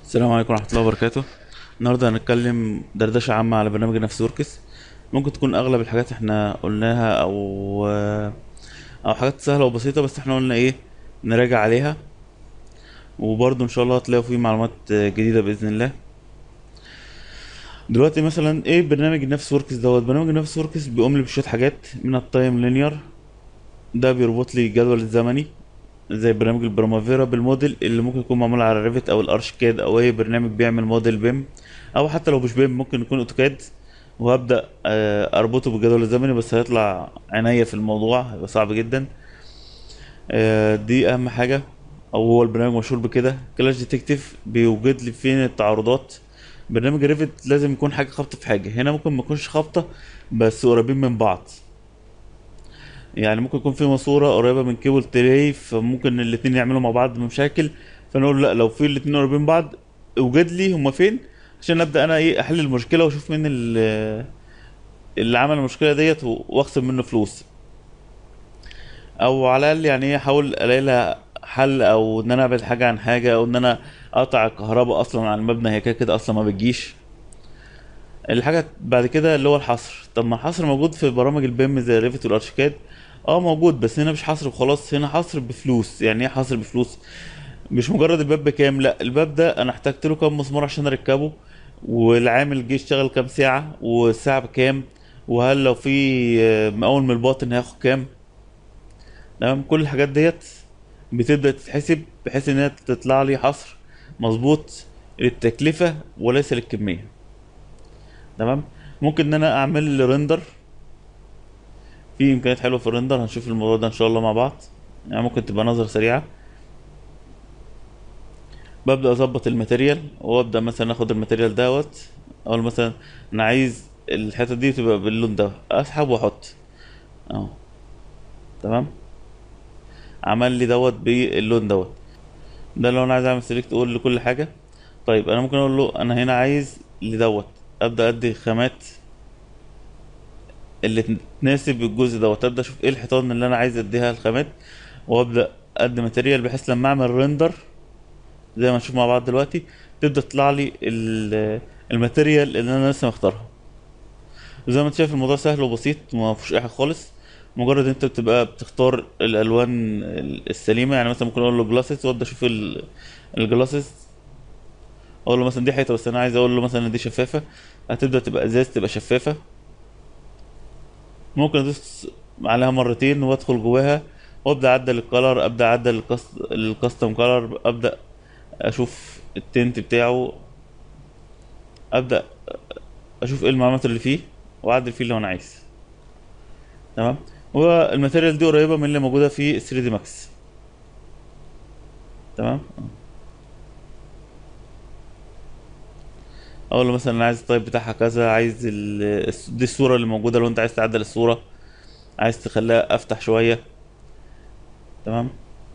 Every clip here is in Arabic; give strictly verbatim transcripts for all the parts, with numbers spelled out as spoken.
السلام عليكم ورحمة الله وبركاته. النهاردة هنتكلم دردشة عامة على برنامج نفس وركس. ممكن تكون أغلب الحاجات احنا قلناها أو أو حاجات سهلة وبسيطة، بس احنا قلنا ايه نراجع عليها. وبرضه إن شاء الله هتلاقوا فيه معلومات جديدة بإذن الله. دلوقتي مثلا ايه برنامج نفس وركس دوت برنامج نفس وركس بيقوم لي بشوية حاجات من التايم لينير. ده بيربط لي الجدول الزمني زي برنامج البرامافيرا بالموديل اللي ممكن يكون معمول على ريفت او الارشكاد او اي برنامج بيعمل موديل بيم، او حتى لو مش بيم ممكن يكون اوتوكاد. وهبدا آه، اربطه بالجدول الزمني، بس هيطلع عينيا في الموضوع، هيبقى صعب جدا. آه، دي اهم حاجه. او هو البرنامج مشهور بكده. كلاش ديتكتيف بيوجد لي فين التعارضات. برنامج ريفت لازم يكون حاجه خابطه في حاجه، هنا ممكن ما يكونش خابطه بس قريبين من بعض. يعني ممكن يكون في ماسورة قريبة من كيبل تراي، فممكن الاتنين يعملوا مع بعض مشاكل. فنقول لا، لو في الاتنين قريبين من بعض اوجد لي هما فين، عشان ابدا انا ايه احل المشكله واشوف مين ال- اللي عمل المشكله ديت و- واخصم منه فلوس. او على الاقل يعني ايه احاول الاقي لها حل، او ان انا ابعد حاجه عن حاجه، او ان انا اقطع الكهرباء اصلا عن المبنى، هي كده كده اصلا ما بتجيش. الحاجة بعد كده اللي هو الحصر. طب ما الحصر موجود في برامج البيم زي ريفت والارشيكاد. اه موجود، بس هنا مش حصر وخلاص، هنا حصر بفلوس. يعني ايه حصر بفلوس؟ مش مجرد الباب بكام، لا، الباب ده انا احتجت له كام مسمار عشان اركبه، والعامل جه اشتغل كام ساعة، والساعة بكام، وهل لو في آه، مقاول من الباطن هياخد كام. تمام، كل الحاجات ديت بتبدأ تتحسب بحيث انها تطلع لي حصر مظبوط للتكلفة وليس للكمية. تمام. ممكن ان انا اعمل ريندر. في امكانيات حلوه في الريندر، هنشوف الموضوع ده ان شاء الله مع بعض. يعني ممكن تبقى نظرة سريعة. ببدأ اظبط الماتيريال، وابدأ مثلا اخد الماتيريال دوت. اقول مثلا انا عايز الحتة دي تبقى باللون ده، اسحب واحط اهو. تمام، عمل لي دوت باللون دوت. ده لو انا عايز اعمل سيلكت اقول لكل حاجة. طيب انا ممكن اقول له انا هنا عايز لدوت، ابدأ ادي خامات اللي تناسب الجزء دوت. ابدأ اشوف ايه الحيطان اللي انا عايز اديها الخامات، وابدأ ادي ماتيريال بحيث لما اعمل ريندر زي ما نشوف مع بعض دلوقتي تبدأ تطلع لي ال- الماتيريال اللي انا لسه مختارها. زي ما انت شايف الموضوع سهل وبسيط وما فيهوش اي حاجه خالص. مجرد انت بتبقى بتختار الالوان السليمه. يعني مثلا ممكن اقول له جلاسز وابدا اشوف الجلاسز. اقول له مثلا دي حيطه، بس انا عايز اقول له مثلا دي شفافه، هتبدا تبقى ازاز تبقى شفافه. ممكن ادوس عليها مرتين وادخل جواها، وابدا اعدل الكالر، ابدا اعدل الكاست- الكاستم كالر، ابدا اشوف التنت بتاعه، ابدا اشوف ايه المعلومات اللي فيه واعدل فيه اللي انا عايز. تمام. والماتيريال دي قريبه من اللي موجوده في ثري دي ماكس. تمام. اقول له مثلا انا عايز التايب بتاعها كذا، عايز ال... الس- دي الصوره اللي موجوده، لو انت عايز تعدل الصوره، عايز تخليها افتح شويه. تمام.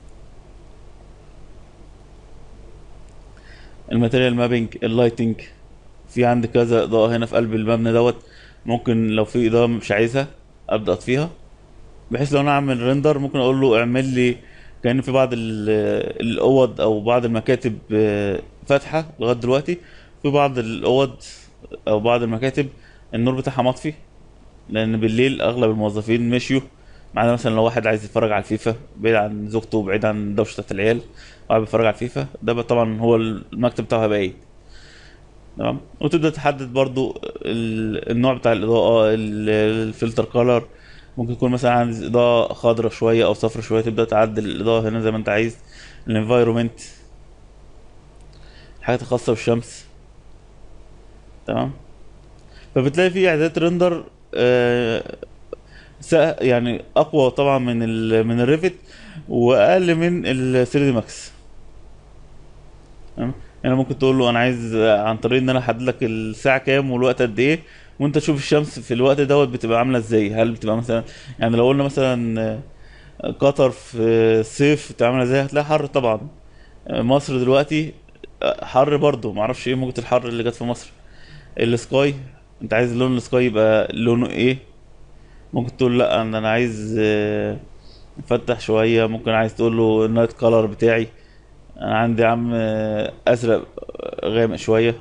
الماتيريال مابينج، اللايتنج، في عندي كذا اضاءه هنا في قلب المبنى دوت. ممكن لو في اضاءه مش عايزها ابدا اطفيها، بحيث لو انا اعمل ريندر ممكن اقول له اعمل لي كأن في بعض ال- الاوض او بعض المكاتب آه، فاتحه لغايه دلوقتي. في بعض الاوض او بعض المكاتب النور بتاعها مطفي، لان بالليل اغلب الموظفين مشيوا. ما عدا مثلا لو واحد عايز يتفرج على الفيفا بعيد عن زوجته وبعيد عن دوشه العيال، وقاعد بيتفرج على الفيفا، ده بقى طبعا هو المكتب بتاعه هيبقى ايه. تمام. وتبدا تحدد برضو ال- النوع بتاع الاضاءه، ال- الفلتر كولر. ممكن يكون مثلا عايز اضاءه خضراء شويه او صفرا شويه، تبدا تعدل الاضاءه هنا زي ما انت عايز. الانفايرومنت، الحاجات الخاصه بالشمس. تمام. فبتلاقي في اعدادات ريندر آه، سا- يعني اقوى طبعا من ال من الريفت، واقل من ال ثري دي ماكس. تمام؟ يعني ممكن تقول له انا عايز عن طريق ان انا احدد لك الساعه كام والوقت قد ايه، وانت تشوف الشمس في الوقت دوت بتبقى عامله ازاي. هل بتبقى مثلا، يعني لو قلنا مثلا قطر في الصيف بتبقى عامله ازاي، هتلاقي حر طبعا. مصر دلوقتي حر برضو، معرفش ايه موجة الحر اللي جت في مصر. السكاي، انت عايز لون السكاي يبقى لونه ايه. ممكن تقول لا انا انا عايز آه، فتح شوية. ممكن عايز تقول له النايت كولر بتاعي، انا عندي يا عم آه، ازرق غامق شويه.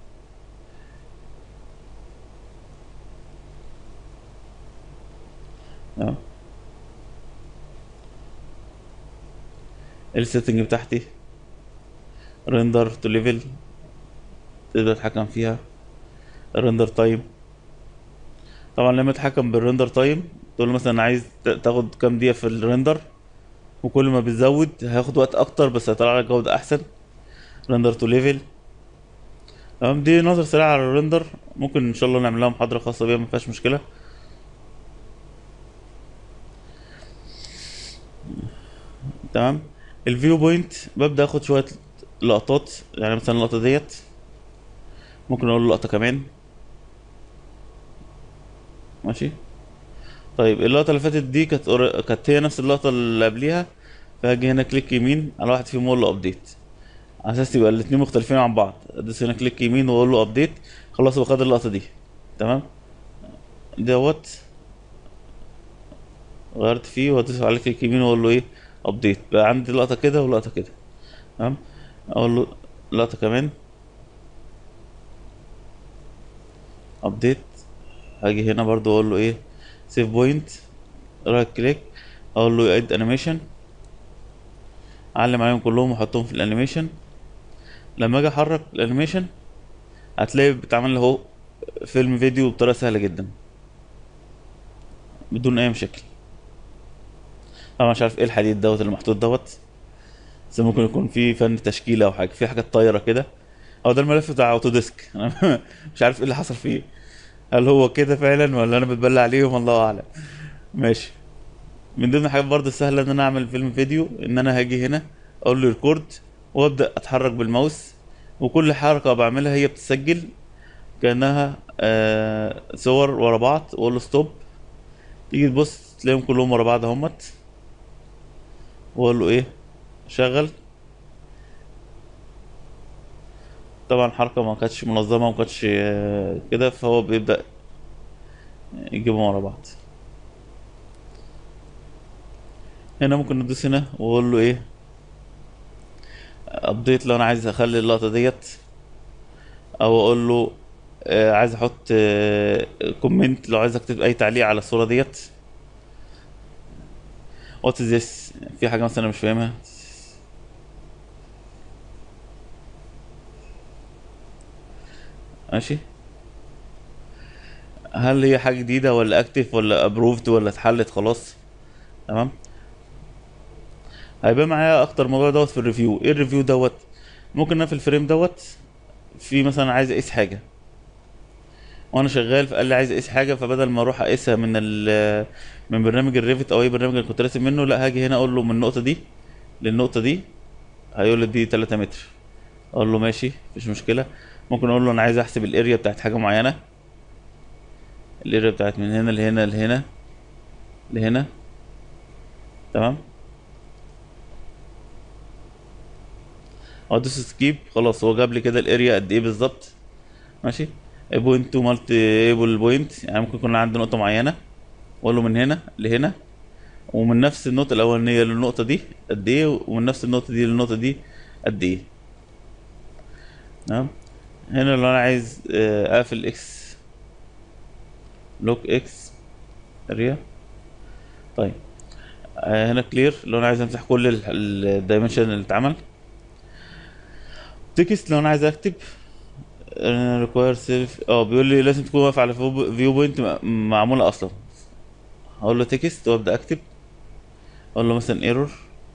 اه السيتنج بتاعتي ريندر تو ليفل، تقدر تتحكم فيها. الريندر تايم، طبعا لما تتحكم بالريندر تايم تقول له مثلا عايز ت- تاخد كام دقيقه في الريندر، وكل ما بتزود هياخد وقت اكتر بس هيطلع لك جوده احسن. ريندر تو ليفل. تمام، دي نظرة سريعة على الريندر، ممكن ان شاء الله نعمل لها محاضرة خاصة بيها، ما فيهاش مشكلة. تمام. الفيو بوينت ببدأ اخد شوية لقطات، يعني مثلا اللقطة ديت ممكن اقول له لقطة كمان. ماشي. طيب اللقطة اللي فاتت دي كانت قر- كانت هي نفس اللقطة اللي قبليها، فهاجي هنا كليك يمين على واحد فيهم واقول له ابديت، على اساس يبقى الاتنين مختلفين عن بعض. ادوس هنا كليك يمين واقول له ابديت، خلاص هو خد اللقطة دي. تمام. دوت غيرت فيه وادوس على كليك يمين واقول له ايه، ابديت، بقى عندي لقطة كده ولقطة كده. تمام. اقول له لقطة كمان، ابديت. هاجي هنا برضو اقول له ايه، سيف بوينت، رايت كليك، اقول له اد انيميشن، اعلم عليهم كلهم واحطهم في الانيميشن. لما اجي احرك الانيميشن هتلاقي بيتعمل له اهو فيلم فيديو بطريقه سهله جدا بدون اي مشاكل. طبعا مش عارف ايه الحديد دوت اللي محطوط دوت، بس ممكن يكون في فن تشكيله او حاجه، في حاجات طايره كده. هو ده الملف بتاع اوتوديسك انا مش عارف ايه اللي حصل فيه، هل هو كده فعلا ولا انا بتبلى عليهم، الله اعلم. ماشي. من ضمن الحاجات برضه السهله ان انا اعمل فيلم فيديو، ان انا هاجي هنا اقول له ريكورد وابدا اتحرك بالماوس، وكل حركه بعملها هي بتسجل كانها آه صور ورا بعض، واقول له ستوب، تيجي تبص تلاقيهم كلهم ورا بعض اهمت، واقول له ايه، شغل. طبعا الحركه ما كانتش منظمه وما كانتش آه كده، فهو بيبدا يجيبهم ورا بعض. هنا ممكن ندوس هنا واقول له ايه، ابديت لو انا عايز اخلي اللقطه ديت، او اقول له آه عايز احط آه كومنت لو عايز اكتب اي تعليق على الصوره ديت. وات ذس، في حاجه مثلا أنا مش فاهمها. ماشي. هل هي حاجه جديده ولا اكتف ولا ابروفد ولا اتحلت خلاص؟ تمام. هيبقى معايا اكتر موضوع دوت في الريفيو. ايه الريفيو دوت؟ ممكن انا في الفريم دوت في مثلا عايز اقيس حاجه، وانا شغال فقال لي عايز اقيس حاجه، فبدل ما اروح اقيسها من ال من برنامج الريفت او اي برنامج اللي كنت راسم منه، لا هاجي هنا اقول له من النقطه دي للنقطه دي، هيقول لي دي ثلاثة متر، اقول له ماشي مفيش مشكله. ممكن اقول له انا عايز احسب الاريا بتاعت حاجه معينه، الاريا بتاعت من هنا لهنا لهنا لهنا. تمام. ادوس سكيب، خلاص هو جاب لي كده الاريا قد ايه بالظبط. ماشي. بوينت تو مالتي ايبل بوينت، يعني ممكن يكون عندي نقطه معينه واقول له من هنا لهنا، ومن نفس النقطه الاولانيه للنقطه دي قد ايه، ومن نفس النقطه دي للنقطه دي قد ايه. تمام. هنا لو انا عايز آه، اقفل اكس، لوك اكس اريا. طيب آه، هنا كلير لو انا عايز امسح كل الدايمنشن اللي اتعمل. تكست لو انا عايز اكتب ريكواير سيلف، اه بيقول لي لازم تكون واقف على فيو بوينت معموله اصلا. هقول له تكست وابدا اكتب، اقول له مثلا ايرور،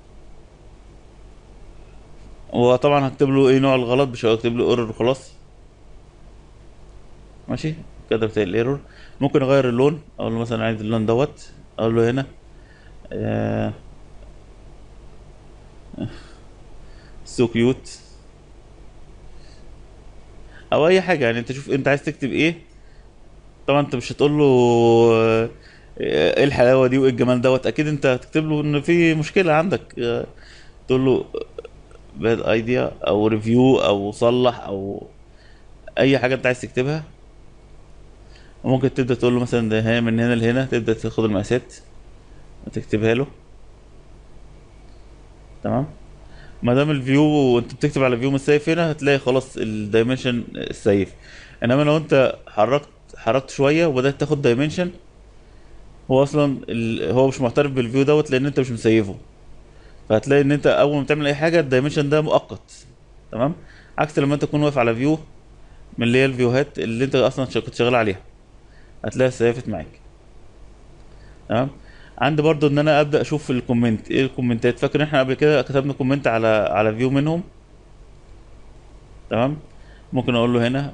وطبعا هكتب له ايه نوع الغلط، مش هكتب له ايرور وخلاص. ماشي. كده بتاع الايرور. ممكن اغير اللون، اقول له مثلا عايز اللون دوت، اقول له هنا سو كيوت، او اي حاجه، يعني انت شوف انت عايز تكتب ايه. طبعا انت مش هتقول له آه، ايه الحلاوه دي وايه الجمال دوت، اكيد انت هتكتب له ان في مشكله عندك، آه، تقول له باد ايديا او ريفيو او صلح او اي حاجه انت عايز تكتبها. وممكن تبدا تقول له مثلا ده هي من هنا لهنا، تبدا تاخد المقاسات وتكتبها له. تمام. ما دام الفيو وانت بتكتب على فيو متسيف هنا هتلاقي خلاص الدايمنشن سيف. انما لو انت حركت حركت شويه وبدات تاخد دايمنشن، هو اصلا ال... هو مش معترف بالفيو دوت لان انت مش مسيفه. فهتلاقي ان انت اول ما تعمل اي حاجه الدايمنشن ده مؤقت. تمام. عكس لما انت تكون واقف على فيو من اللي هي الفيوهات اللي انت اصلا شا- كنت شغال عليها، هتلاقيها سيفت معاك. تمام. عندي برضو ان انا ابدا اشوف الكومنت، ايه الكومنتات. فاكر ان احنا قبل كده كتبنا كومنت على على فيو منهم. تمام. ممكن اقول له هنا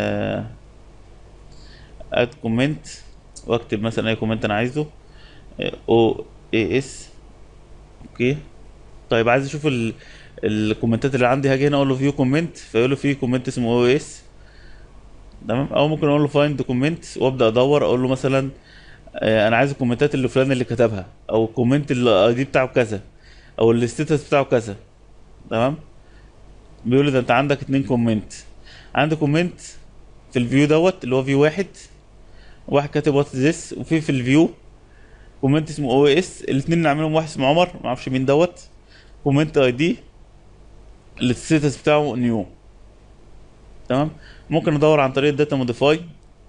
اد كومنت، واكتب مثلا اي كومنت انا عايزه، او اي اس. اوكي. طيب عايز اشوف ال الكومنتات اللي عندي، هاجي هنا اقول له فيو كومنت، فيقول له في كومنت اسمه او اس. تمام. او ممكن اقول له فايند كومنت وابدا ادور، اقول له مثلا آه، انا عايز الكومنتات اللي فلان اللي كتبها، او الكومنت اللي الاي دي بتاعه كذا، او الستاتس بتاعه كذا. تمام. بيقول لي ده انت عندك اتنين كومنت. عندي كومنت في الفيو دوت اللي هو فيو واحد، واحد كاتب وات ذس، وفي في الفيو كومنت اسمه او اس، الاثنين نعملهم واحد اسمه عمر ما اعرفش مين دوت، كومنت اي دي الستاتس بتاعه نيو. تمام. ممكن ادور عن طريق الداتا موديفاي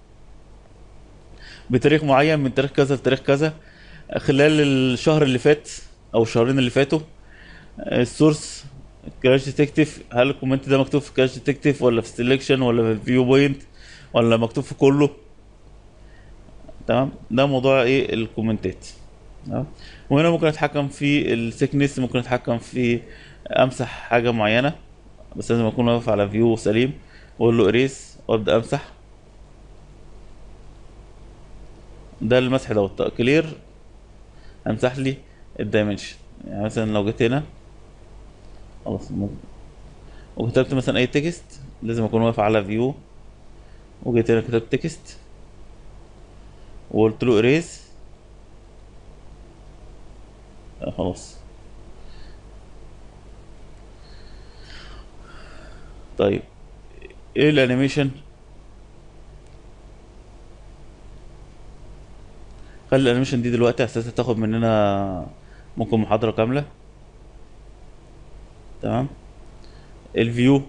بتاريخ معين من تاريخ كذا لتاريخ كذا، خلال الشهر اللي فات او الشهرين اللي فاتوا. السورس كراش ديتكتيف، هل الكومنت ده مكتوب في كراش ديتكتيف ولا في سيلكشن ولا في الفيو بوينت ولا مكتوب في كله. تمام. ده موضوع ايه الكومنتات. تمام. وهنا ممكن اتحكم في السيكنس، ممكن اتحكم في امسح حاجه معينه، بس لازم اكون واقف على فيو سليم، واقول له اريس وابدا امسح. ده المسح دوت كلير، امسح لي الدايمنشن. يعني مثلا لو جيت هنا خلاص ممكن- وكتبت مثلا اي تكست، لازم اكون واقف على فيو، وجيت هنا كتبت تكست وقلت له اريز. خلاص. طيب ايه الانيميشن؟ خلي الانيميشن دي دلوقتي اساسا تاخد مننا ممكن محاضرة كاملة. تمام. الفيو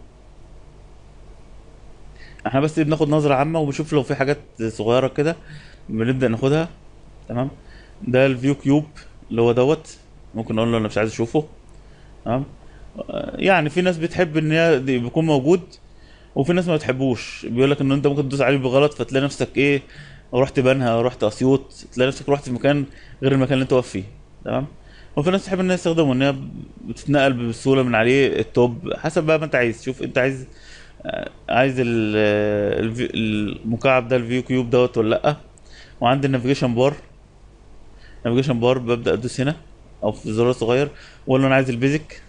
احنا بس بناخد نظرة عامة وبنشوف لو في حاجات صغيرة كده بنبدأ ناخدها. تمام. ده الفيو كيوب اللي هو دوت، ممكن اقول له انا مش عايز اشوفه. تمام. آه، يعني في ناس بتحب ان هي دي بيكون موجود، وفي ناس ما بتحبوش، بيقول لك ان انت ممكن تدوس عليه بغلط فتلاقي نفسك ايه، رحت بنها، رحت اسيوط، تلاقي نفسك رحت في مكان غير المكان اللي انت واقف فيه. تمام. وفي ناس تحب ان هي تستخدمه، ان هي بتتنقل بسهوله من عليه التوب، حسب بقى ما انت عايز. شوف انت عايز آه، عايز ال- الفي- المكعب ده الفيو كيوب دوت ولا لا. وعندي النافيجيشن بار، النافيجيشن بار ببدا ادوس هنا او في زرار صغير واقول له انا عايز البيزك.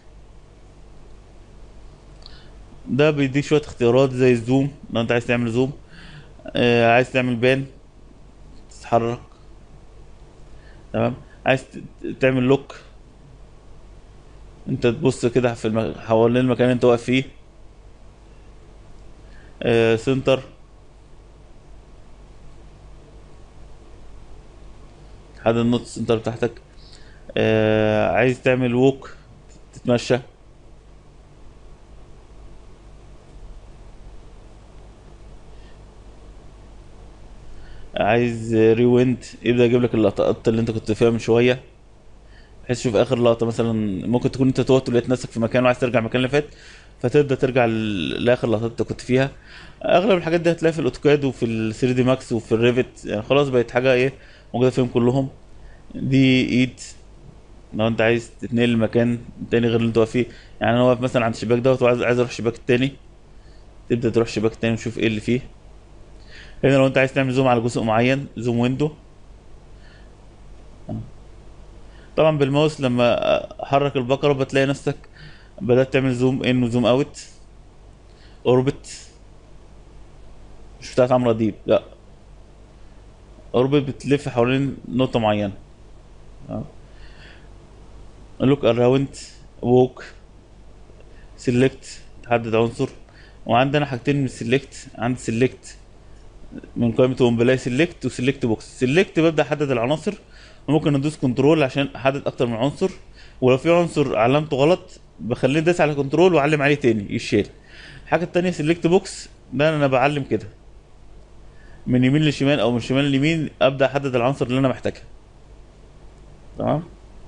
ده بيديك شويه اختيارات زي الزوم لو انت عايز تعمل زوم، آه عايز تعمل بان تتحرك. تمام. عايز ت- تعمل لوك، انت تبص كده في الم... حوالين المكان اللي انت واقف فيه. آه سنتر، حد النوت سنتر بتاعتك. آه عايز تعمل ووك تتمشى. عايز ريويند يبدأ يجيب لك اللقطات اللي انت كنت فيها من شوية، بحيث تشوف اخر لقطة. مثلا ممكن تكون انت توت ولقيت نفسك في مكان وعايز ترجع المكان اللي فات، فتبدأ ترجع ل- لاخر لقطات انت كنت فيها. اغلب الحاجات دي هتلاقيها في الاوتوكاد وفي ال ثري دي ماكس وفي الريفت، يعني خلاص بقت حاجة ايه موجودة فيهم كلهم. دي ايد لو انت عايز تتنقل لمكان تاني غير اللي انت واقف فيه. يعني انا واقف مثلا عند الشباك دوت وعايز عايز اروح الشباك التاني، تبدا تروح الشباك التاني وتشوف ايه اللي فيه. هنا لو انت عايز تعمل زوم على جزء معين، زوم ويندو. طبعا بالماوس لما احرك البقرة بتلاقي نفسك بدأت تعمل زوم ان وزوم اوت. اوربت، مش بتاعت عمرو اديب لا، اوربت بتلف حوالين نقطة معينة. لوك اراوند، ووك، سيلكت تحدد عنصر. وعندنا حاجتين من السيلكت، عندي سيلكت من قائمة قوم بلاقي سيلكت وسيلكت بوكس. سيلكت ببدأ احدد العناصر، وممكن ادوس كنترول عشان احدد اكتر من عنصر. ولو في عنصر علامته غلط بخليه داس على كنترول واعلم عليه تاني يشيل. الحاجه التانية سيلكت بوكس، ده انا بعلم كده من يمين لشمال او من شمال ليمين، ابدا احدد العناصر اللي انا محتاجها. تمام.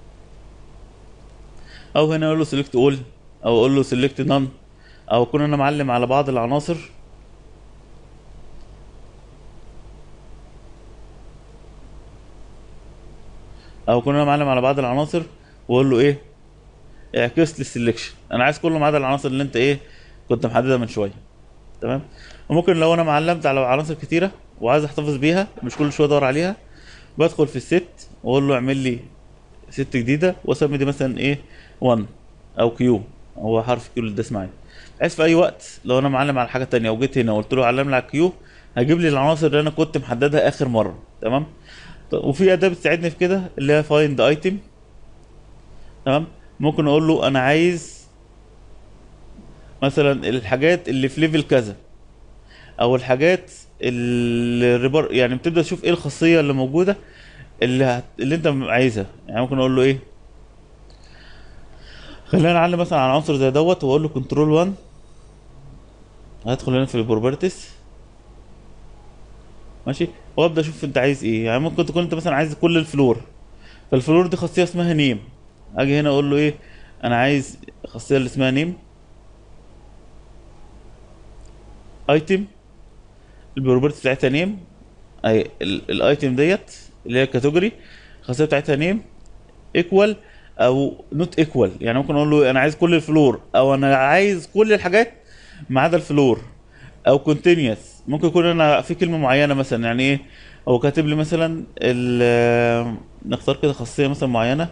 او هنا اقول له سيلكت اول، او اقول له سيلكت نون، او اكون انا معلم على بعض العناصر او اكون انا معلم على بعض العناصر واقول له ايه، اعكس لي السلكشن. انا عايز كله ما عدا العناصر اللي انت ايه كنت محددها من شويه. تمام. وممكن لو انا معلمت على عناصر كتيره وعايز احتفظ بيها مش كل شويه ادور عليها، بدخل في الست واقول له اعمل لي ست جديده واسمي دي مثلا ايه واحد او كيو، هو حرف كيو اللي ده معايا، بحيث في اي وقت لو انا معلم على حاجه تانية وجيت هنا وقلت له علم لي على الكيو هجيب لي العناصر اللي انا كنت محددها اخر مره. تمام. طيب، وفي اداه بتساعدني في كده اللي هي فايند ايتم. تمام. ممكن اقول له انا عايز مثلا الحاجات اللي في ليفل كذا، او الحاجات اللي ريبر، يعني بتبدا تشوف ايه الخاصيه اللي موجوده اللي هت... اللي انت عايزها. يعني ممكن اقول له ايه، خلينا نعلم مثلا على عنصر زي دوت واقول له كنترول واحد، هدخل هنا في البروبرتيز. ماشي. وابدا اشوف انت عايز ايه. يعني ممكن تكون انت مثلا عايز كل الفلور، فالفلور دي خاصيه اسمها نيم، اجي هنا اقول له ايه، انا عايز الخاصيه اللي اسمها نيم ايتم، البروبرتي بتاعتها نيم، اي الايتم ديت اللي هي الكاتيجوري الخاصيه بتاعتها نيم ايكوال او نوت ايكوال. يعني ممكن اقول له انا عايز كل الفلور، او انا عايز كل الحاجات ما عدا الفلور، او كونتينيوس. ممكن يكون انا في كلمه معينه مثلا، يعني ايه، هو كاتب لي مثلا ال- نختار كده خاصيه مثلا معينه،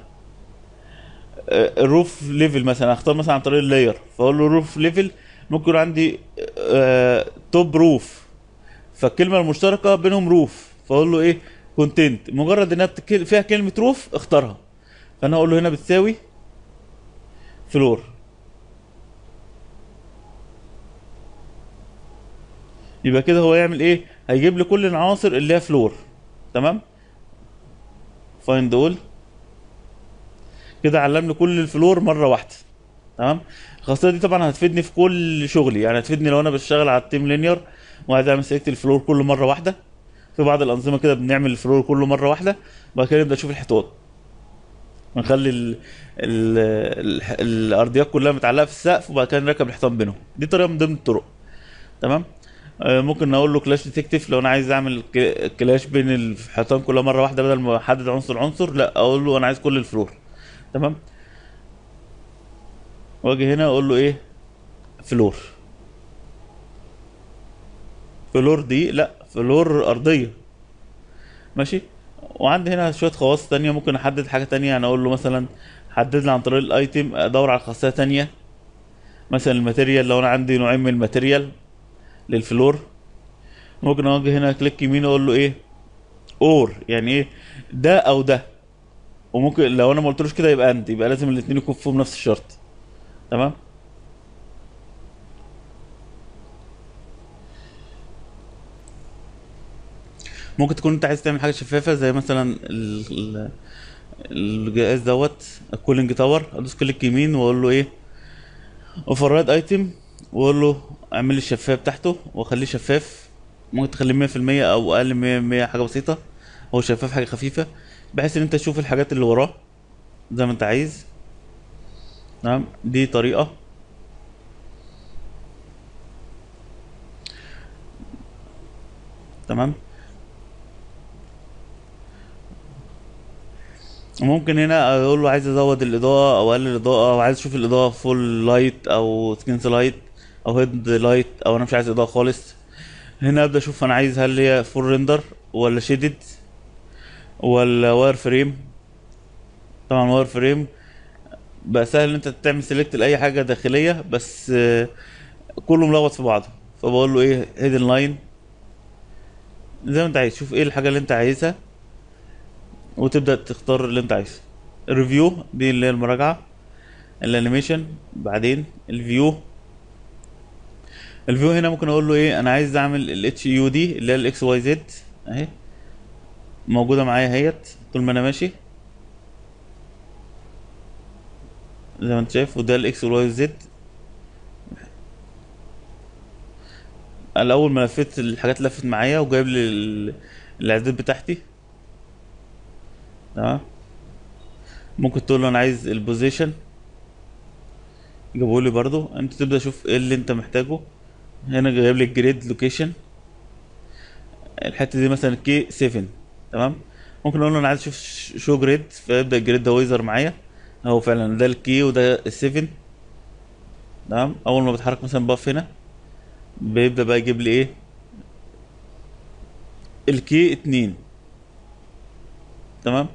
الروف ليفل مثلا، اختار مثلا عن طريق اللاير فاقول له روف ليفل. ممكن يكون عندي توب روف، فالكلمه المشتركه بينهم روف، فاقول له ايه كونتنت، مجرد انها بتك... فيها كلمه روف اختارها. فانا هقول له هنا بتساوي فلور. يبقى كده هو يعمل ايه، هيجيب لي كل العناصر اللي هي فلور. تمام. فايند اول، كده علم لي كل الفلور مره واحده. تمام. الخاصيه دي طبعا هتفيدني في كل شغلي، يعني هتفيدني لو انا بشتغل على التيم لينير وعايز اعمل سيلكت الفلور كل مره واحده. في بعض الانظمه كده بنعمل الفلور كله مره واحده، وبعد كده نبدا نشوف الحيطان، ونخلي ال ال ال الارضيات كلها متعلقه في السقف، وبعد كده نركب الحيطان بينهم. دي طريقه من ضمن الطرق. تمام. آه، ممكن اقول له كلاش ديتكتيف لو انا عايز اعمل ك- كلاش بين الحيطان كلها مره واحده، بدل ما احدد عنصر عنصر لا اقول له انا عايز كل الفلور. تمام. واجي هنا اقول له ايه، فلور. فلور دي لا، فلور ارضيه. ماشي. وعندي هنا شويه خواص تانية، ممكن احدد حاجه تانية. يعني اقول له مثلا حدد لي عن طريق الايتم، ادور على خاصيه تانية مثلا الماتيريال، لو انا عندي نوعين من الماتيريال للفلور. ممكن اواجه هنا كليك يمين اقول له ايه، اور، يعني ايه ده او ده. وممكن لو انا ما قلتلوش كده يبقى انت، يبقى لازم الاثنين يكون فيهم نفس الشرط. تمام. ممكن تكون انت عايز تعمل حاجه شفافه زي مثلا ال- ال- الجهاز دوت الكولينج تاور، ادوس كليك يمين واقول له ايه، اوفر ايتم، واقول له اعمل لي الشفاف بتاعته واخليه شفاف. ممكن تخليه مية في المية او اقل من مية في المية، حاجه بسيطه. هو شفاف حاجه خفيفه، بحيث ان انت تشوف الحاجات اللي وراه زي ما انت عايز. تمام. دي طريقه. تمام. ممكن هنا اقول له عايز ازود الاضاءه او اقلل الاضاءه، او عايز اشوف الاضاءه فول لايت او سكنس لايت او هيد لايت، او انا مش عايز اضاءه خالص. هنا ابدا اشوف انا عايز هل هي فول ريندر ولا شيدد ولا واير فريم. طبعا واير فريم بقى سهل ان انت تعمل سيلكت لاي حاجه داخليه، بس آه، كله ملخبط في بعضه. فبقول له ايه هيدن لاين، زي ما انت عايز، شوف ايه الحاجه اللي انت عايزها وتبدا تختار اللي انت عايزه. الريفيو دي اللي هي المراجعه. الانيميشن بعدين الفيو. الفيو هنا ممكن اقول له ايه، انا عايز اعمل الاتش يو دي اللي هي الاكس واي زد اهي، موجوده معايا اهيت طول ما انا ماشي. زي ما انت شايف، وده الاكس والواي والزد. انا اول ما لفيت الحاجات لفت معايا وجايب لي ال- الاعداد بتاعتي. تمام. ممكن تقول له انا عايز البوزيشن، جابوا لي برضو. انت تبدا تشوف ايه اللي انت محتاجه. هنا جايب لي الجريد لوكيشن، الحته دي مثلا كي سبعة. تمام. ممكن اقول له انا عايز اشوف شو جريد، فيبدا الجريد ده هو يظهر معايا. اهو فعلا ده الكي وده السبعة. تمام. اول ما بتحرك مثلا باف هنا، بيبدا بقى يجيب لي ايه، الكي اتنين. تمام.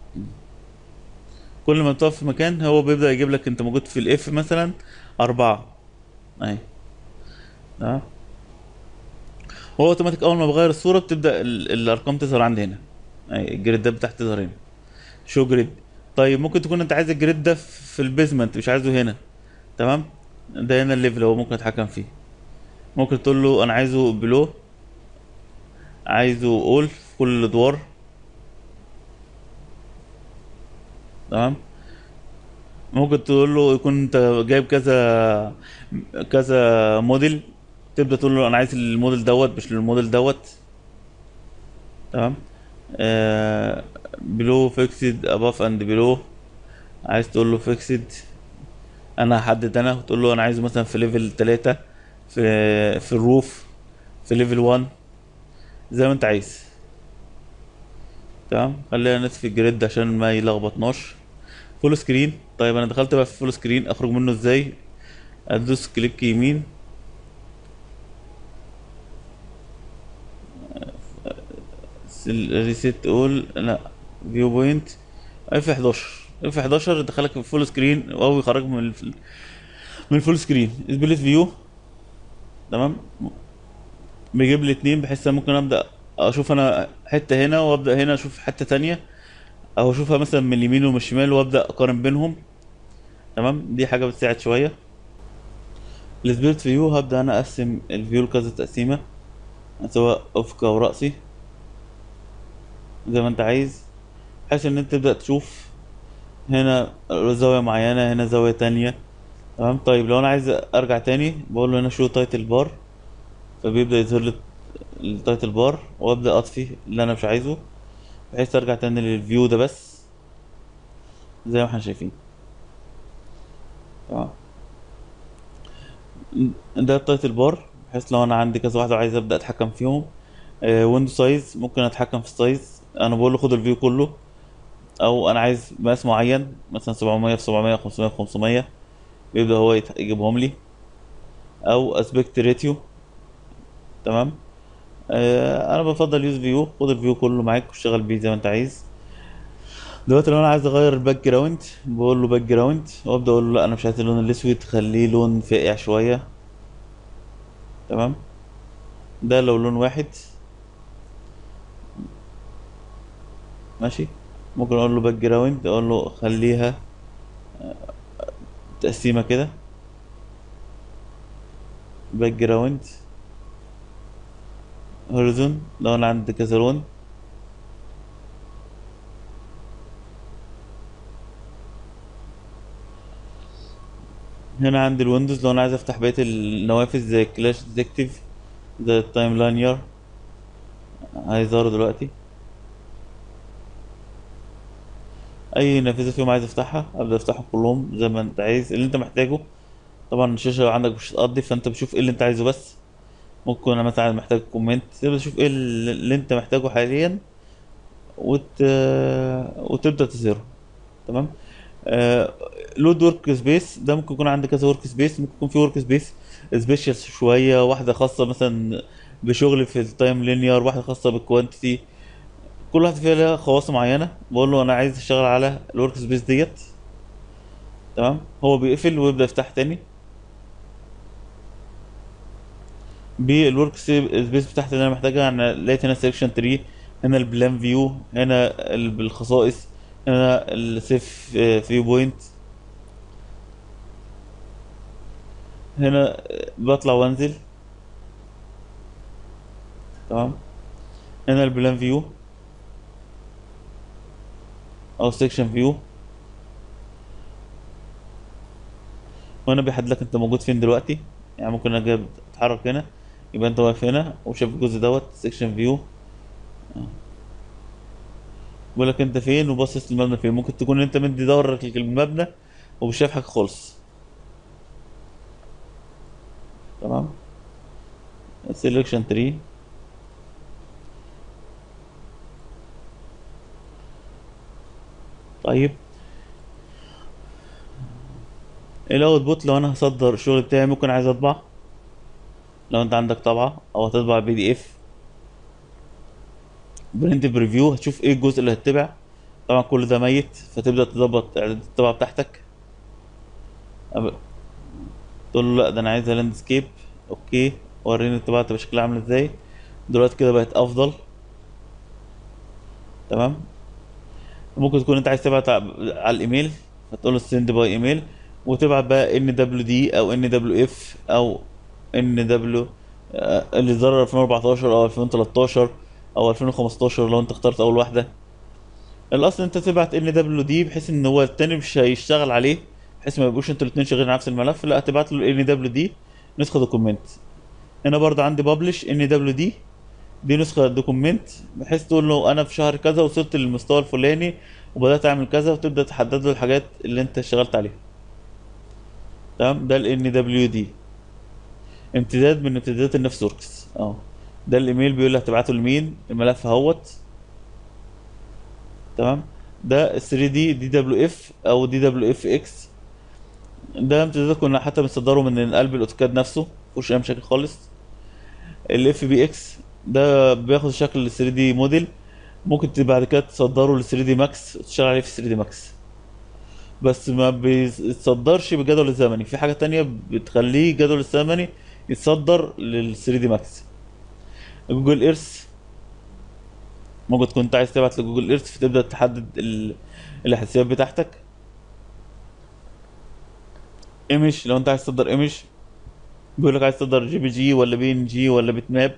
كل ما تقف في مكان هو بيبدا يجيب لك انت موجود في الاف مثلا أربعة. اهي. تمام. هو اوتوماتيك اول ما بغير الصوره بتبدا ال- الارقام تظهر عندي هنا. اهي الجريدات بتاعتي تظهر هنا، شو جريد. طيب ممكن تكون انت عايز الجريد ده في البيزمنت، مش عايزه هنا. تمام. ده هنا الليفل هو ممكن اتحكم فيه. ممكن تقول له انا عايزه بلو، عايزه اول في كل الادوار. تمام. ممكن تقول له يكون انت جايب كذا كذا موديل، تبدا تقول له انا عايز الموديل دوت مش الموديل دوت. تمام. آه بلو فيكسد اباف اند بلو، عايز تقول له فيكسد. انا هحدد انا وتقول له انا عايزه مثلا في ليفل ثلاثة، في في الروف، في ليفل واحد، زي ما انت عايز. تمام. خلينا نطفي الجريد عشان ما يلخبطناش. فول سكرين. طيب انا دخلت بقى في فول سكرين، اخرج منه ازاي؟ ادوس كليك يمين، ريسيت اول، لا، فيو بوينت، اف حداشر. اف حداشر دخلك في فول سكرين او يخرج من الف... من الفول سكرين. سبليت فيو. تمام. بيجيب لي اتنين بحيث انا ممكن ابدا اشوف انا حته هنا وابدا هنا اشوف حته تانية، او اشوفها مثلا من اليمين ومن الشمال وابدا اقارن بينهم. تمام. دي حاجه بتساعد شويه. السبليت فيو هبدا انا اقسم الفيو لكذا تقسيمه، سواء افقي او راسي، زي ما انت عايز، بحيث ان انت تبدا تشوف هنا زاويه معينه، هنا زاويه تانية. تمام. طيب لو انا عايز ارجع تاني بقول له هنا شو تايتل بار، فبيبدا يظهر لي التايتل بار، وابدا اطفي اللي انا مش عايزه بحيث ارجع تاني للفيو ده بس، زي ما احنا شايفين. تمام. ده التايتل بار، بحيث لو انا عندي كذا واحده وعايز ابدا اتحكم فيهم. ويندو سايز، ممكن اتحكم في السايز. انا بقول له خد الفيو كله، او انا عايز مقاس معين مثلا سبعمية في سبعمية، خمسمية في خمسمية، بيبدا هو يت- يجيبهم لي. او اسبكت ريتيو. تمام. آه انا بفضل يوز فيو، خد الفيو كله معاك واشتغل بيه زي ما انت عايز. دلوقتي لو انا عايز اغير الباك جراوند بقول له باك جراوند، وابدا اقول له لا انا مش عايز اللون الاسود، خليه لون فاقع شويه. تمام. ده لو لون واحد. ماشي. ممكن اقول له باك جراوند، اقول له خليها تقسيمه كده، باك جراوند هوريزون لو انا عندي كذا لون. هنا عندي الويندوز، لو انا عايز افتح بقيه النوافذ زي كلاش ديتكتيف، زي التايم لاينر، هيظهروا دلوقتي. اي نافذه فيهم عايز افتحها ابدا افتحهم كلهم زي ما انت عايز اللي انت محتاجه. طبعا الشاشه عندك مش هتقضي، فانت بتشوف ايه اللي انت عايزه بس. ممكن انا مثلا محتاج كومنت، تبدا تشوف ايه اللي اللي انت محتاجه حاليا، وت... وتبدا تظهره. تمام. آه... لود ورك سبيس، ده ممكن يكون عندك كذا ورك سبيس، ممكن يكون في ورك سبيس سبيشال شويه، واحده خاصه مثلا بشغل في التايم لينير، واحده خاصه بالكوانتيتي. كل واحده فيها لها خواص معينه. بقول له انا عايز اشتغل على الورك سبيس ديت. تمام. هو بيقفل ويبدا يفتح تاني. بالورك سبيس بتاعتي اللي انا محتاجها. انا لقيت هنا سelection تري، هنا البلان فيو، هنا ال- بالخصائص، هنا السيف فيو بوينت. هنا بطلع وانزل. تمام. هنا البلان فيو او سيكشن فيو. وانا بيحدد لك انت موجود فين دلوقتي. يعني ممكن اجي اتحرك هنا، يبقى انت واقف هنا وشايف الجزء دوت سيكشن فيو. بيقول لك انت فين وباصص للمبنى فين. ممكن تكون انت مدي ظهرك للمبنى ومش شايف حاجه خالص. تمام. سيلكشن تري. طيب الاوت بوت، لو انا هصدر الشغل بتاعي ممكن عايز اطبع، لو انت عندك طبعه او هتطبع بي دي اف برنت بريفيو، هتشوف ايه الجزء اللي هتتبع. طبعا كل ده ميت، فتبدا تظبط اعدادات الطبعه بتاعتك. أب- تقول له لا ده انا عايزها لاندسكيب. اوكي، وريني الطباعه تبقى شكلها عامل ازاي. دلوقتي كده بقت افضل. تمام. ممكن تكون انت عايز تبعت ع- على الايميل، فتقول له سند باي ايميل، وتبعت بقى ان دبليو دي او ان دبليو اف او ان دبليو اللي ظهر ألفين واربعتاشر او ألفين وتلتاشر او ألفين وخمستاشر لو انت اخترت اول واحده. الاصل انت تبعت ان دبليو دي بحيث ان هو التاني مش هيشتغل عليه، بحيث ما يبقوش انتوا الاثنين شغالين على نفس الملف. لا، هتبعت له ان دبليو دي نسخه دوكيمنت. هنا برضه عندي ببلش ان دبليو دي، دي نسخة دوكومنت، بحيث تقول له انا في شهر كذا وصلت للمستوى الفلاني وبدأت اعمل كذا، وتبدأ تحدد له الحاجات اللي انت اشتغلت عليها. تمام. ده ال ان دبليو دي، امتداد من امتدادات النفس وركس. اه، ده الايميل بيقول لك هتبعته لمين، الملف اهوت. تمام. ده ال ثري دي دي دبليو اف او دي دبليو اف اكس، ده امتداد كنا حتى بنصدره من قلب الاوتوكاد نفسه، مفيهوش اي مشاكل خالص. الاف بي اكس ده بياخد شكل ال ثري دي موديل، ممكن ت- بعد كده تصدره ل ثري دي ماكس وتشتغل عليه في ثري دي ماكس. بس ما بيتصدرش بالجدول الزمني، في حاجة تانية بتخليه الجدول الزمني يتصدر لل ثري دي ماكس. جوجل ايرث، ممكن تكون انت عايز تبعت لجوجل ايرث، فتبدأ تحدد ال... الحساسيات بتاعتك. ايمج، لو انت عايز تصدر ايمج، بيقول لك عايز تصدر جي بي جي ولا بي ان جي ولا بيت ماب،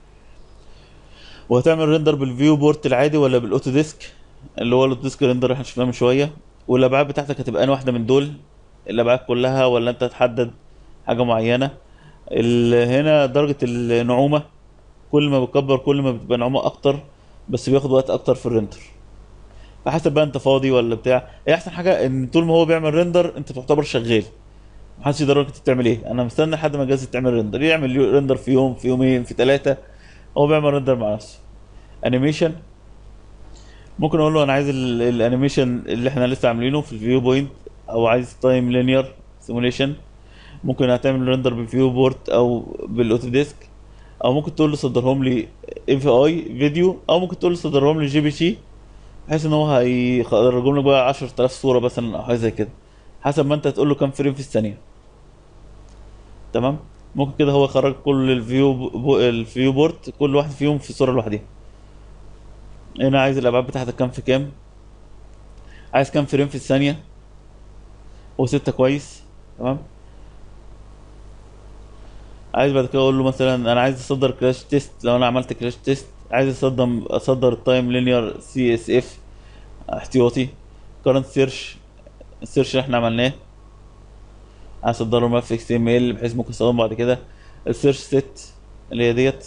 وهتعمل ريندر بالفيو بورت العادي ولا بالاوتو ديسك، اللي هو الاوتو ديسك ريندر احنا شفناه من شويه. والابعاد بتاعتك هتبقى انهي واحده من دول، الابعاد كلها ولا انت هتحدد حاجه معينه. ال- هنا درجه النعومه، كل ما بتكبر كل ما بتبقى نعومه اكتر، بس بياخد وقت اكتر في الريندر. فحسب بقى انت فاضي ولا بتاع. هي احسن حاجه ان طول ما هو بيعمل ريندر انت تعتبر شغال، محدش يدرك انت بتعمل ايه. انا مستني لحد ما الجهاز تعمل ريندر، يعمل يو- ريندر في يوم، في يومين، في ثلاثه، هو بيعمل ريندر مع نفسه. انيميشن، ممكن اقول له انا عايز ال- الانيميشن اللي احنا لسه عاملينه في الفيو بوينت، او عايز تايم لينير سيموليشن. ممكن هتعمل ريندر بالفيو بورت او بالاوتو ديسك، او ممكن تقول له صدرهم لي اف اي فيديو، او ممكن تقول له صدرهم لي جي بي جي، بحيث ان هو هيخرجهم لك بقى عشرة آلاف صوره مثلا او حاجه زي كده، حسب ما انت تقول له كام فريم في الثانيه. تمام. ممكن كده هو يخرج كل الفيو بو الفيو بورت كل واحد فيهم في صوره لوحدها. هنا عايز الابعاد بتاعتك كام في كام، عايز كام فريم في الثانيه، وستة كويس. تمام. عايز بعد كده اقول له مثلا انا عايز اصدر كراش تيست، لو انا عملت كراش تيست عايز اصدر اصدر التايم لينير سي اس اف احتياطي. كارنت سيرش، السيرش اللي احنا عملناه عايز اصدره ملف اكس ام ال بحيث ممكن استخدمه بعد كده. السيرش سيت اللي هي ديت.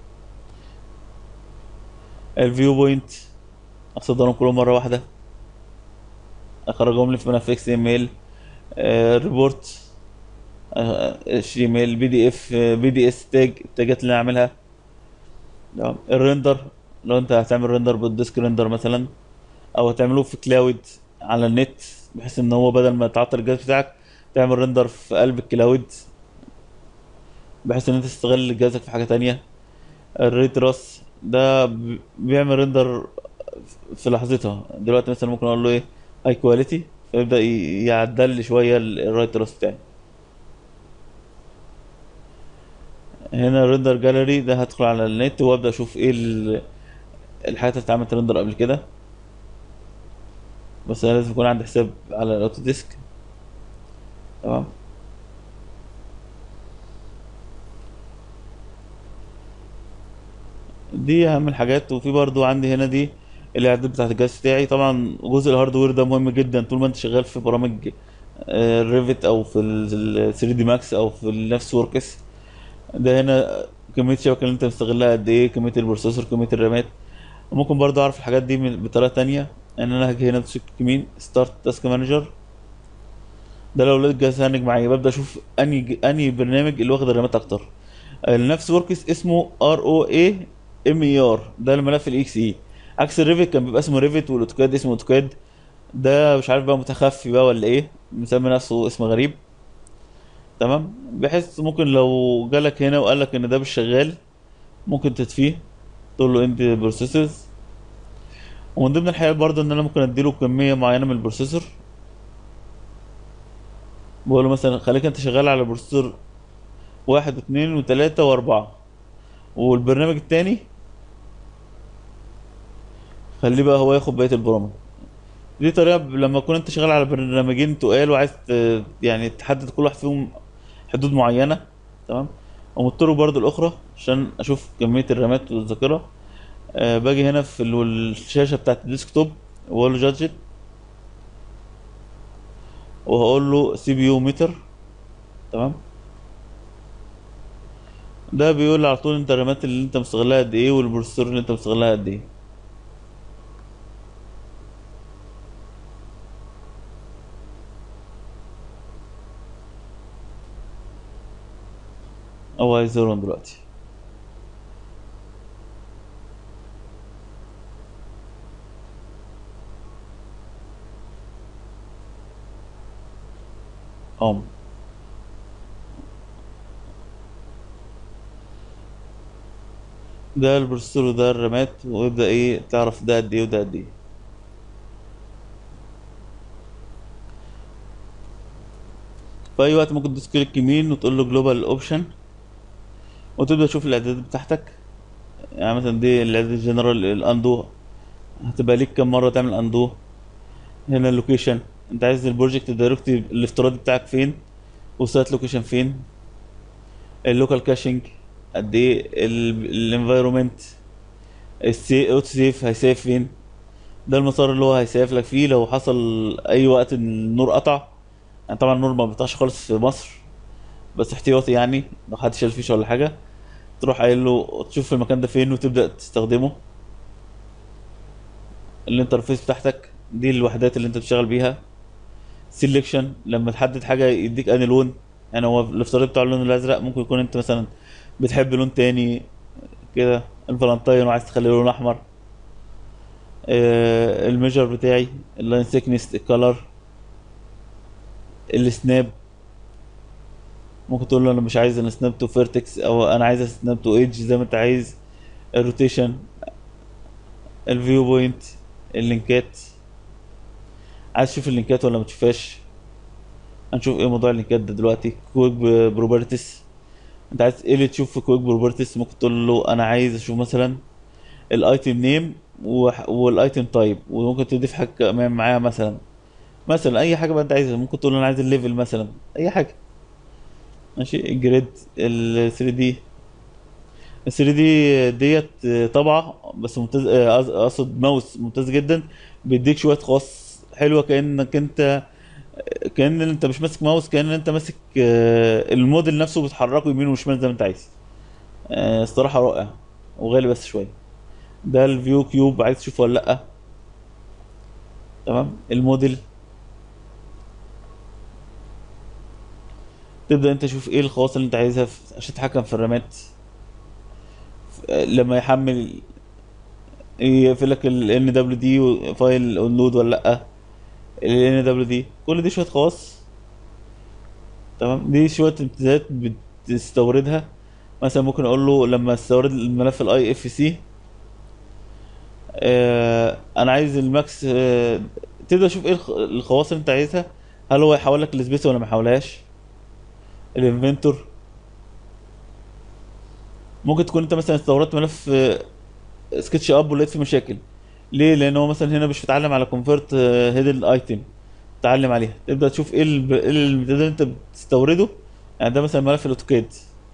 الفيو بوينت اصدرهم كلهم مره واحده، اخرجهم لي في ملف اكس ام ال. الريبورت اتش تي ام ال بي دي اف بي دي اس تاج، التاجات اللي انا اعملها. تمام. الريندر، لو انت هتعمل ريندر بالديسك ريندر مثلا، او هتعمله في كلاود على النت، بحيث ان هو بدل ما تعطل الجهاز بتاعك تعمل ريندر في قلب الكلاود، بحيث ان انت تستغل جهازك في حاجه تانية. الريت راس ده بي- بيعمل ريندر في لحظتها. دلوقتي مثلا ممكن اقول له ايه، هاي كواليتي، فيبدا ي- يعدل لي شويه ال- الرايت راس بتاعي. هنا ريندر جاليري، ده هدخل على النت وابدا اشوف ايه ال- الحاجات اللي اتعملت ريندر قبل كده، بس انا لازم يكون عندي حساب على الاوتو ديسك. تمام. دي اهم الحاجات. وفي برضو عندي هنا دي الاعداد بتاعت الجهاز بتاعي. طبعا جزء الهاردوير ده مهم جدا طول ما انت شغال في برامج الريفت او في ال ثري دي ماكس او في نفس وركس. ده هنا كمية الشبكة اللي انت مستغلها قد ايه، كمية البروسيسور، كمية الرامات. ممكن برضه اعرف الحاجات دي من- بطريقة تانية، ان انا هاجي هنا بشكل يمين ستارت تاسك مانجر. ده لو لقيت جهاز هنج معايا ببدأ اشوف انهي انهي برنامج اللي واخد الرامات اكتر. نفس وركس اسمه ار او اي ام اي ار، ده الملف الاكس اي. عكس الريفت كان بيبقى اسمه ريفت، والاوتوكاد اسمه اوتوكاد. ده مش عارف بقى متخفي بقى ولا ايه، مسمي نفسه اسم غريب. تمام، بحيث ممكن لو جالك هنا وقال لك ان ده مش شغال ممكن تطفيه، تقول له اند بروسيسورز. ومن ضمن الحاجات برضه ان انا ممكن اديله كميه معينه من البروسيسور. بقول له مثلا خليك انت شغال على بروسيسور واحد واثنين وثلاثة واربعة، والبرنامج التاني خليه بقى هو ياخد بقيه البرامج. دي طريقه ب- لما تكون انت شغال على برنامجين تقال وعايز ت- يعني تحدد كل واحد فيهم حدود معينه. تمام. ومضطر برضه الاخرى عشان اشوف كميه الرامات والذاكره. أه باجي هنا في ال- الشاشه بتاعت الديسكتوب، واقول له جادجت، وهقول له سي بي يو متر. تمام. ده بيقول لي على طول انت الرامات اللي انت مستغلها قد ايه، والبروسيسور اللي انت مستغلها قد ايه. او هيظهرهم دلوقتي. اه، ده البروسيسور وده الرامات، ويبدأ ايه تعرف ده قد ايه وده قد ايه. في اي وقت ممكن تدوس كليك يمين وتقول له جلوبال اوبشن، وتبدأ تشوف الاعدادات بتاعتك. يعني مثلا دي الاعداد الجنرال الاندو، هتبقى ليك كم مرة تعمل اندو. هنا اللوكيشن، انت عايز البروجكت دايركتلي الافتراضي بتاعك فين، والسايت لوكيشن فين. اللوكال كاشنج قد ايه، الانفايرومنت، السي اوت سيف هيسيف فين. ده المسار اللي هو هيسيف لك فيه لو حصل اي وقت ان النور قطع. يعني طبعا النور ما بيقطعش خالص في مصر، بس احتياطي يعني لو حد شال فيشه ولا حاجه، تروح قايل له تشوف المكان ده فين وتبدا تستخدمه. الانترفيس بتاعتك دي الوحدات اللي انت بتشتغل بيها. سيلكشن لما تحدد حاجه يديك انهي لون. يعني هو الافتراضي بتاع اللون الازرق، ممكن يكون انت مثلا بتحب لون تاني كده، الفالنتاين وعايز تخليه لون احمر. آه الميجر بتاعي، اللاين سيكنس، الكالر، السناب. ممكن تقول له انا مش عايز السناب تو فيرتكس، او انا عايز سناب تو ايدج زي ما انت عايز. الروتيشن، الفيو بوينت، اللينكات. عايز تشوف اللينكات ولا ما تشوفهاش؟ هنشوف ايه موضوع اللينكات ده دلوقتي. كويك بروبرتيز، انت عايز ايه اللي تشوف في كويك بروبرتيز؟ ممكن تقول له انا عايز اشوف مثلا الايتم نيم والايتم تايب، وممكن تضيف حاجه كمان معاها، مثلا مثلا اي حاجه بقى انت عايزها. ممكن تقول له انا عايز الليفل مثلا، اي حاجه. ماشي. الجريد، ال ثري دي. ال ثري دي ديت طبعه بس ممتاز، آه، أقص- اقصد ماوس ممتاز جدا. بيديك شويه خواص حلوه، كانك انت كان انت مش ماسك ماوس، كان انت ماسك آه، الموديل نفسه بتحركه يمين وشمال زي ما انت عايز. آه، الصراحه رائع، وغالي بس شويه. ده الفيو كيوب، عايز تشوفه ولا لا؟ تمام. الموديل، تبدا انت تشوف ايه الخواص اللي انت عايزها في- عشان تتحكم في الرامات. آه، لما يحمل يقفل لك ال ان دبليو دي فايل اونلود ولا لا. ال ان دبليو دي كل دي شويه خواص. تمام. دي شويه امتدادات بتستوردها. مثلا ممكن اقول له لما استورد الملف الاي اف سي، آه انا عايز الماكس. آه تبدا تشوف ايه الخ- الخواص اللي انت عايزها. هل هو يحول لك السبيس ولا ما يحولهاش. الانفنتور، ممكن تكون انت مثلا استوردت ملف سكتش اب ولقيت فيه مشاكل. ليه؟ لان هو مثلا هنا مش متعلم على كونفرت هيدن ايتم، تعلم عليها. تبدا تشوف ايه ال- إيه الامتداد اللي انت بتستورده. يعني ده مثلا ملف الاوتوكاد،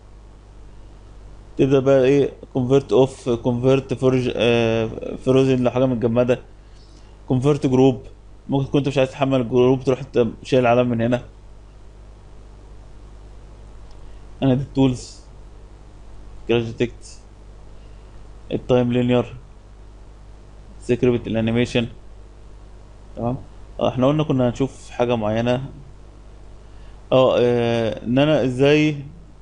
تبدا بقى ايه كونفرت اوف، كونفرت فورج، فروزن لو حاجه متجمده، كونفرت جروب. ممكن تكون انت مش عايز تحمل الجروب، تروح انت شايل العلم من هنا. انا دي التولز، كراش ديتكت، التايم لينير، سيكريت الانيميشن. تمام. اه احنا قلنا كنا هنشوف حاجه معينه. اه آه، ان انا ازاي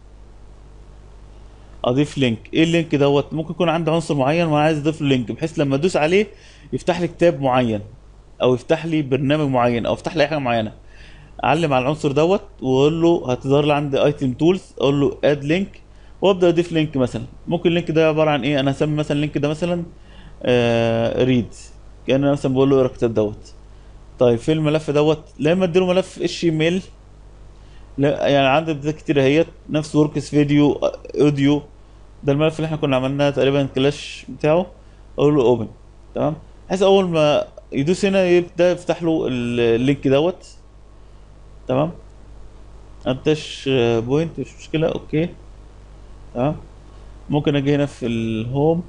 اضيف لينك. ايه اللينك دوت؟ ممكن يكون عندي عنصر معين وانا عايز اضيف له لينك، بحيث لما ادوس عليه يفتح لي كتاب معين، او يفتح لي برنامج معين، او يفتح لي اي حاجه معينه. اعلم على العنصر دوت واقول له هتظهر لي عندي ايتم تولز، اقول له اد لينك، وابدا اضيف لينك. مثلا ممكن اللينك ده عباره عن ايه؟ انا هسمي مثلا اللينك ده مثلا آه ريد، كان انا مثلا بقول له اقرا الكتاب دوت. طيب في الملف دوت، لا اما اديله ملف اتش ام ال، لا يعني عندي بدايات كتير اهيت، نفس وركس فيديو اوديو. ده الملف اللي احنا كنا عملناه تقريبا كلاش بتاعه. اقول له اوبن. تمام. بحيث اول ما يدوس هنا يبدا يفتح له ال- اللينك دوت. تمام. انتش بوينت مش مشكله، اوكي. تمام. ممكن اجي هنا في الهوم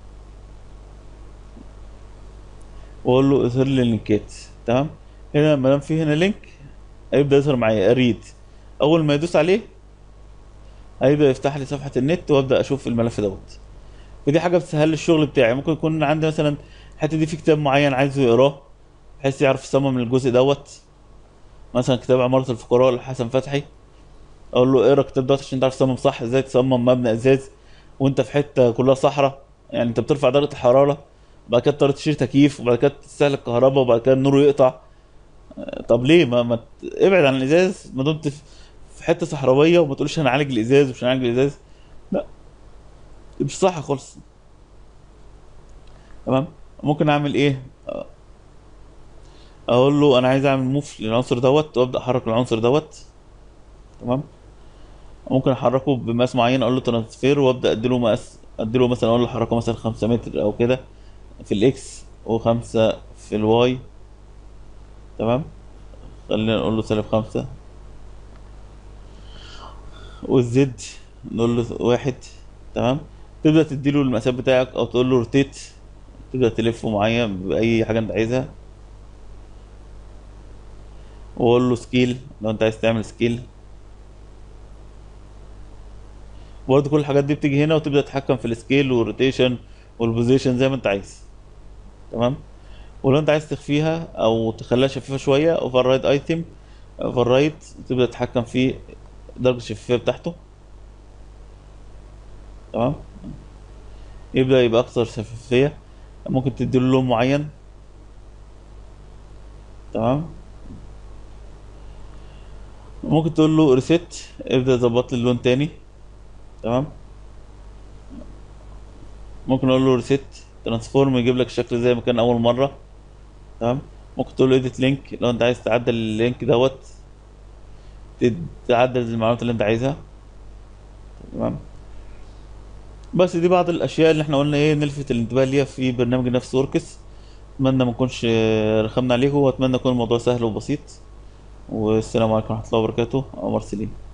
واقول له اظهر لي اللينكات. تمام. هنا ما دام في هنا لينك هيبدا يظهر معايا اريد. اول ما يدوس عليه هيبدا يفتح لي صفحه النت وابدا اشوف الملف دوت. ودي حاجه بتسهل لي الشغل بتاعي. ممكن يكون عندي مثلا الحته دي في كتاب معين عايزه يقراه، بحيث يعرف يصمم الجزء دوت. مثلا كتاب عمارة الفقراء لحسن فتحي، اقول له اقرا الكتاب دوت عشان تعرف تصمم صح. ازاي تصمم مبنى ازاز وانت في حته كلها صحراء؟ يعني انت بترفع درجه الحراره، وبعد كده تضطر تشيل تكييف، وبعد كده تستهلك كهرباء، وبعد كده النور يقطع. طب ليه ما, ما ت- ابعد عن الازاز ما دمت في في حته صحراويه، وما تقولش هنعالج الازاز ومش هنعالج الازاز. لا، مش صح خالص. تمام. ممكن اعمل ايه؟ اقول له انا عايز اعمل موف للعنصر دوت، وابدا احرك العنصر دوت. تمام. ممكن احركه بمقاس معين، اقول له ترانسفير وابدا اديله مقاس، اديله مثلا اقول له حركه مثلا خمسة متر او كده في الاكس، وخمسة في الواي. تمام. خلينا نقول له سالب خمسة. والزد نقول له واحد. تمام. تبدا تديله المقاسات بتاعك، او تقول له روتيت، تبدا تلفه معين باي حاجه انت عايزها. واقول له سكيل لو انت عايز تعمل سكيل. برضه كل الحاجات دي بتيجي هنا، وتبدا تتحكم في السكيل والروتيشن والبوزيشن زي ما انت عايز. تمام. ولو انت عايز تخفيها او تخليها شفافه شويه، اوفر رايد ايتم، اوفر رايد، تبدا تتحكم في درجه الشفافيه بتاعته. تمام. يبدا يبقى اكثر شفافيه. ممكن تديله لون معين. تمام. ممكن تقول له ريسيت، ابدا ظبط لي اللون تاني. تمام. ممكن اقول له ريسيت ترانسفورم، يجيب لك الشكل زي ما كان اول مره. تمام. ممكن تقول له اديت لينك لو انت عايز تعدل اللينك دوت، تعدل المعلومات اللي انت عايزها. تمام. بس دي بعض الاشياء اللي احنا قلنا ايه نلفت الانتباه ليها في برنامج نفس وركس. اتمنى ما نكونش رخمنا عليكم، واتمنى يكون الموضوع سهل وبسيط. والسلام عليكم ورحمه الله وبركاته. عمر سليم.